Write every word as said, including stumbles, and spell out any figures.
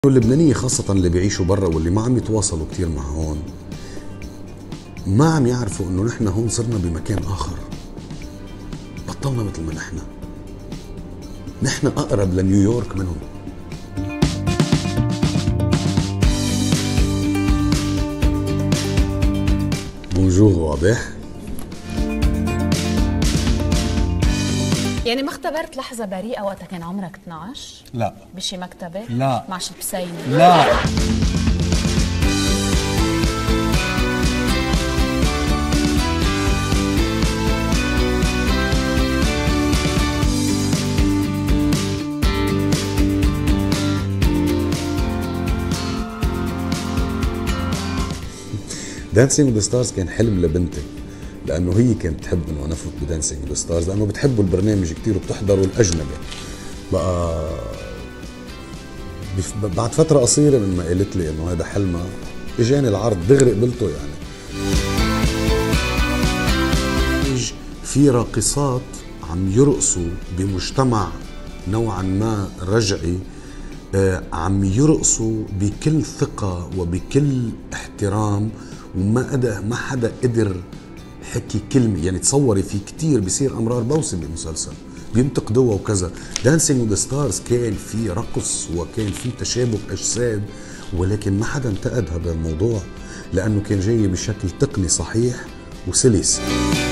اللبنانية خاصة اللي بيعيشوا برا واللي ما عم يتواصلوا كتير مع هون ما عم يعرفوا انه نحن هون صرنا بمكان اخر. بطلنا مثل ما نحن نحن اقرب لنيويورك منهم. بونجور واضح. يعني ما اختبرت لحظة بريئة وقتها كان عمرك اثنعش؟ لا. بشي مكتبة؟ لا. مع شي بسينة؟ لا. دانسينج وذ ستارز كان حلم لبنتي، لانه هي كانت تحب انه انا افوت بدانسينج وذ ستارز، لانه بتحبوا البرنامج كثير وبتحضروا الاجنبي. بقى بعد فتره قصيره من ما قالت لي انه هذا حلمها اجاني العرض دغري قبلته. يعني في راقصات عم يرقصوا بمجتمع نوعا ما رجعي، آه عم يرقصوا بكل ثقة وبكل احترام، وما أدى ما حدا قدر حكي كلمة. يعني تصوري في كتير بيصير أمرار بوسم بالمسلسل بينتقدوها وكذا. دانسينج وذ ستارز كان في رقص وكان في تشابك أجساد، ولكن ما حدا انتقد هذا الموضوع لأنه كان جاي بشكل تقني صحيح وسلس.